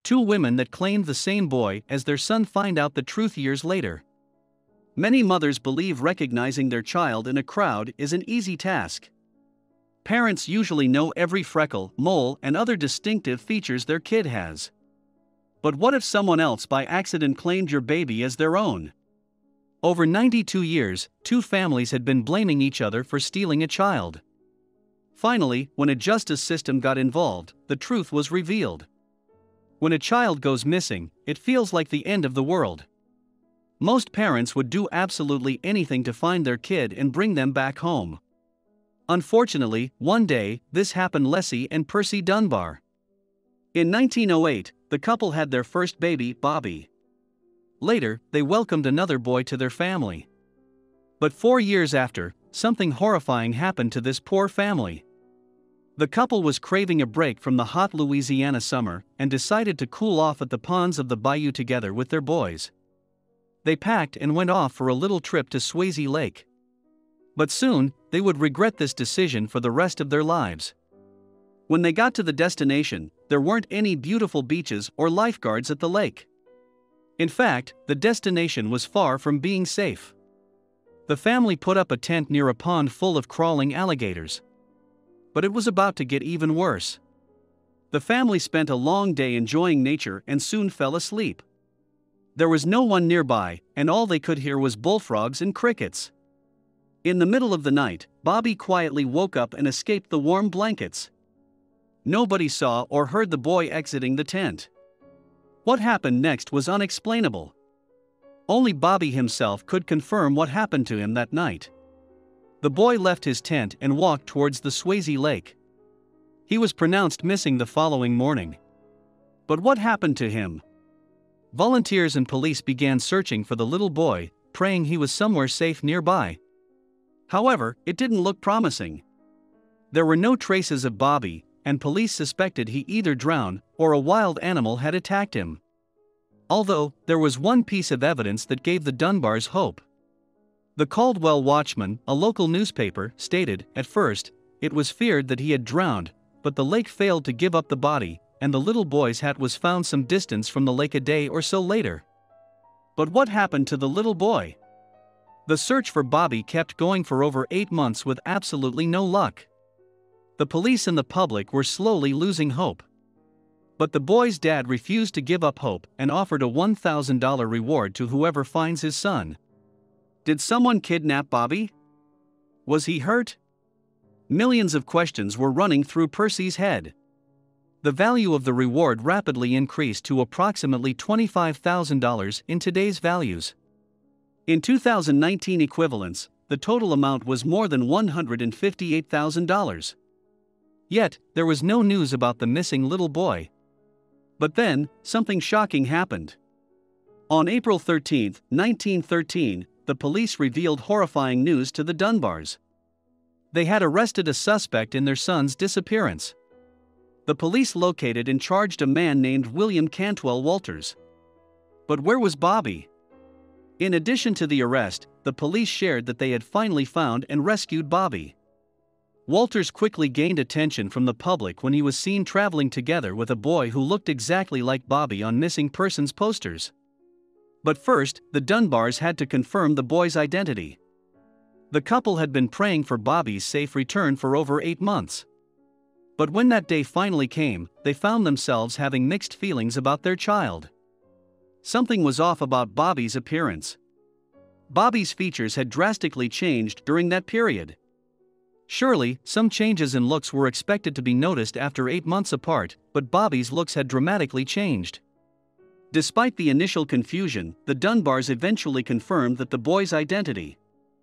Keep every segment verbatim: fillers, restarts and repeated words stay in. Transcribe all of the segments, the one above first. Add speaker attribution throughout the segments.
Speaker 1: Two women that claimed the same boy as their son find out the truth years later. Many mothers believe recognizing their child in a crowd is an easy task. Parents usually know every freckle, mole, and other distinctive features their kid has. But what if someone else by accident claimed your baby as their own? Over ninety-two years, two families had been blaming each other for stealing a child. Finally, when a justice system got involved, the truth was revealed. When a child goes missing, it feels like the end of the world. Most parents would do absolutely anything to find their kid and bring them back home. Unfortunately, one day, this happened to Lessie and Percy Dunbar. In nineteen oh eight, the couple had their first baby, Bobby. Later, they welcomed another boy to their family. But four years after, something horrifying happened to this poor family. The couple was craving a break from the hot Louisiana summer and decided to cool off at the ponds of the bayou together with their boys. They packed and went off for a little trip to Swayze Lake. But soon, they would regret this decision for the rest of their lives. When they got to the destination, there weren't any beautiful beaches or lifeguards at the lake. In fact, the destination was far from being safe. The family put up a tent near a pond full of crawling alligators. But it was about to get even worse. The family spent a long day enjoying nature and soon fell asleep. There was no one nearby, and all they could hear was bullfrogs and crickets. In the middle of the night, Bobby quietly woke up and escaped the warm blankets. Nobody saw or heard the boy exiting the tent. What happened next was unexplainable. Only Bobby himself could confirm what happened to him that night. The boy left his tent and walked towards the Swayze Lake. He was pronounced missing the following morning. But what happened to him? Volunteers and police began searching for the little boy, praying he was somewhere safe nearby. However, it didn't look promising. There were no traces of Bobby, and police suspected he either drowned or a wild animal had attacked him. Although, there was one piece of evidence that gave the Dunbars hope. The Caldwell Watchman, a local newspaper, stated, at first, it was feared that he had drowned, but the lake failed to give up the body, and the little boy's hat was found some distance from the lake a day or so later. But what happened to the little boy? The search for Bobby kept going for over eight months with absolutely no luck. The police and the public were slowly losing hope. But the boy's dad refused to give up hope and offered a one thousand dollars reward to whoever finds his son. Did someone kidnap Bobby? Was he hurt? Millions of questions were running through Percy's head. The value of the reward rapidly increased to approximately twenty-five thousand dollars in today's values. In two thousand nineteen equivalents, the total amount was more than one hundred fifty-eight thousand dollars. Yet, there was no news about the missing little boy. But then, something shocking happened. On April thirteenth, nineteen thirteen, the police revealed horrifying news to the Dunbars. They had arrested a suspect in their son's disappearance. The police located and charged a man named William Cantwell Walters. But where was Bobby? In addition to the arrest, the police shared that they had finally found and rescued Bobby. Walters quickly gained attention from the public when he was seen traveling together with a boy who looked exactly like Bobby on missing persons posters. But first, the Dunbars had to confirm the boy's identity. The couple had been praying for Bobby's safe return for over eight months. But when that day finally came, they found themselves having mixed feelings about their child. Something was off about Bobby's appearance. Bobby's features had drastically changed during that period. Surely, some changes in looks were expected to be noticed after eight months apart, but Bobby's looks had dramatically changed. Despite the initial confusion, the Dunbars eventually confirmed that the boy's identity.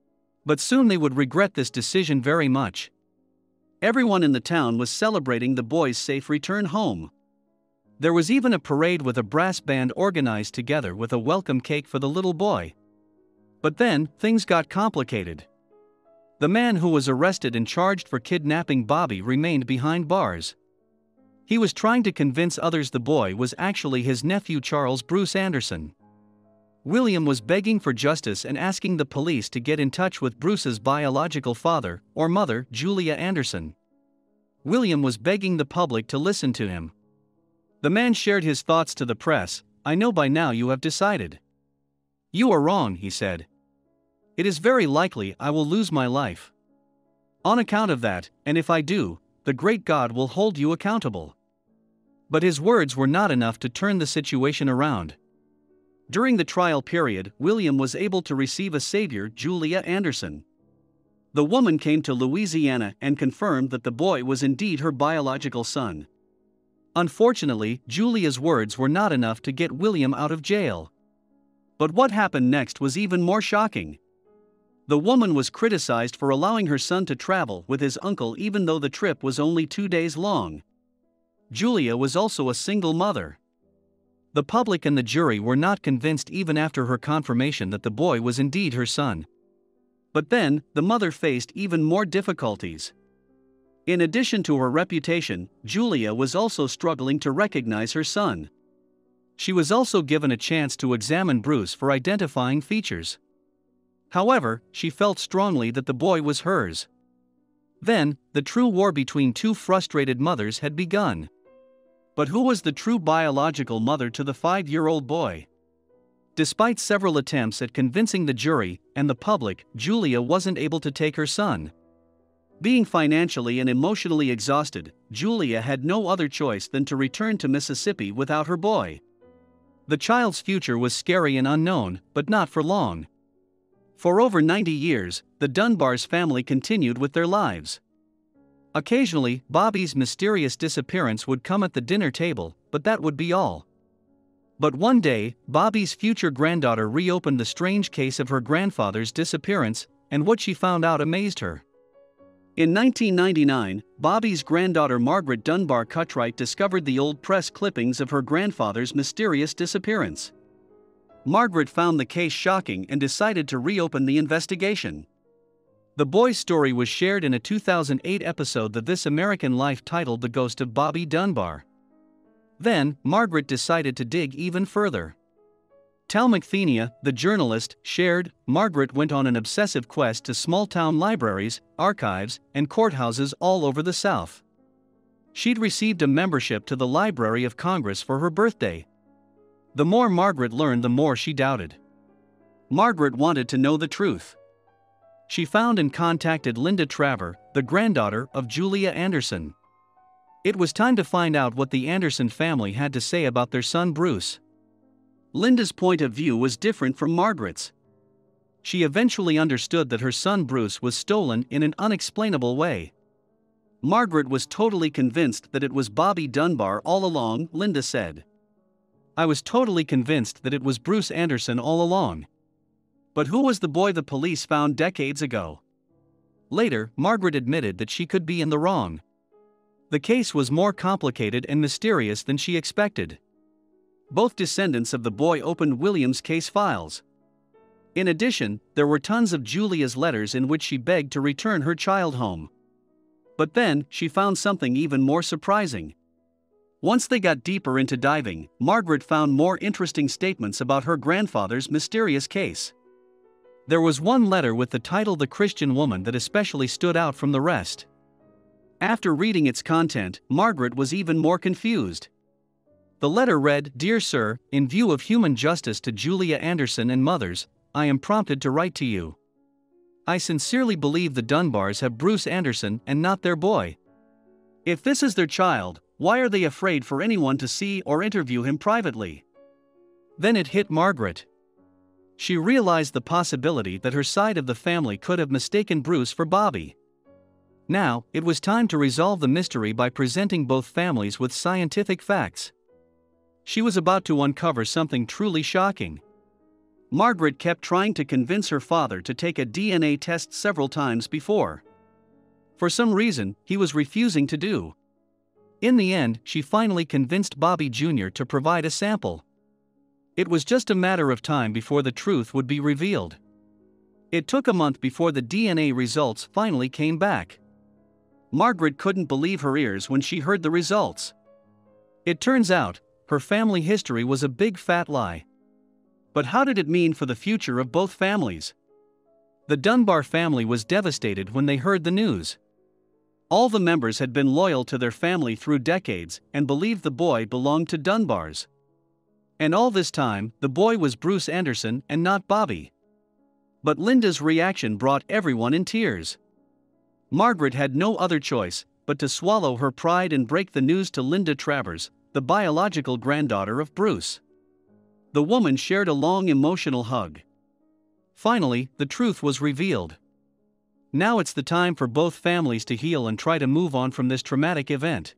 Speaker 1: But soon they would regret this decision very much. Everyone in the town was celebrating the boy's safe return home. There was even a parade with a brass band organized together with a welcome cake for the little boy. But then, things got complicated. The man who was arrested and charged for kidnapping Bobby remained behind bars. He was trying to convince others the boy was actually his nephew Charles Bruce Anderson. William was begging for justice and asking the police to get in touch with Bruce's biological father or mother, Julia Anderson. William was begging the public to listen to him. The man shared his thoughts to the press. "I know by now you have decided. You are wrong," he said. "It is very likely I will lose my life. On account of that, and if I do, the great God will hold you accountable." But his words were not enough to turn the situation around. During the trial period, William was able to receive a savior, Julia Anderson. The woman came to Louisiana and confirmed that the boy was indeed her biological son. Unfortunately, Julia's words were not enough to get William out of jail. But what happened next was even more shocking. The woman was criticized for allowing her son to travel with his uncle even though the trip was only two days long. Julia was also a single mother. The public and the jury were not convinced even after her confirmation that the boy was indeed her son. But then, the mother faced even more difficulties. In addition to her reputation, Julia was also struggling to recognize her son. She was also given a chance to examine Bruce for identifying features. However, she felt strongly that the boy was hers. Then, the true war between two frustrated mothers had begun. But who was the true biological mother to the five-year-old boy? Despite several attempts at convincing the jury and the public, Julia wasn't able to take her son. Being financially and emotionally exhausted, Julia had no other choice than to return to Mississippi without her boy. The child's future was scary and unknown, but not for long. For over ninety years, the Dunbar's family continued with their lives. Occasionally, Bobby's mysterious disappearance would come at the dinner table, but that would be all. But one day, Bobby's future granddaughter reopened the strange case of her grandfather's disappearance, and what she found out amazed her. In nineteen ninety-nine, Bobby's granddaughter Margaret Dunbar Cutright discovered the old press clippings of her grandfather's mysterious disappearance. Margaret found the case shocking and decided to reopen the investigation. The boy's story was shared in a two thousand eight episode of This American Life titled The Ghost of Bobby Dunbar. Then, Margaret decided to dig even further. Tal McThenia, the journalist, shared, Margaret went on an obsessive quest to small-town libraries, archives, and courthouses all over the South. She'd received a membership to the Library of Congress for her birthday. The more Margaret learned, the more she doubted. Margaret wanted to know the truth. She found and contacted Linda Traver, the granddaughter of Julia Anderson. It was time to find out what the Anderson family had to say about their son Bruce. Linda's point of view was different from Margaret's. She eventually understood that her son Bruce was stolen in an unexplainable way. Margaret was totally convinced that it was Bobby Dunbar all along, Linda said. "I was totally convinced that it was Bruce Anderson all along. But who was the boy the police found decades ago?" Later, Margaret admitted that she could be in the wrong. The case was more complicated and mysterious than she expected. Both descendants of the boy opened William's case files. In addition, there were tons of Julia's letters in which she begged to return her child home. But then, she found something even more surprising. Once they got deeper into diving, Margaret found more interesting statements about her grandfather's mysterious case. There was one letter with the title "The Christian Woman" that especially stood out from the rest. After reading its content, Margaret was even more confused. The letter read, "Dear Sir, in view of human justice to Julia Anderson and mothers, I am prompted to write to you. I sincerely believe the Dunbars have Bruce Anderson and not their boy. If this is their child, why are they afraid for anyone to see or interview him privately?" Then it hit Margaret. She realized the possibility that her side of the family could have mistaken Bruce for Bobby. Now, it was time to resolve the mystery by presenting both families with scientific facts. She was about to uncover something truly shocking. Margaret kept trying to convince her father to take a D N A test several times before. For some reason, he was refusing to do. In the end, she finally convinced Bobby Junior to provide a sample. It was just a matter of time before the truth would be revealed. It took a month before the D N A results finally came back. Margaret couldn't believe her ears when she heard the results. It turns out, her family history was a big fat lie. But how did it mean for the future of both families? The Dunbar family was devastated when they heard the news. All the members had been loyal to their family through decades and believed the boy belonged to Dunbars. And all this time, the boy was Bruce Anderson and not Bobby. But Linda's reaction brought everyone in tears. Margaret had no other choice but to swallow her pride and break the news to Linda Travers, the biological granddaughter of Bruce. The woman shared a long emotional hug. Finally, the truth was revealed. Now it's the time for both families to heal and try to move on from this traumatic event.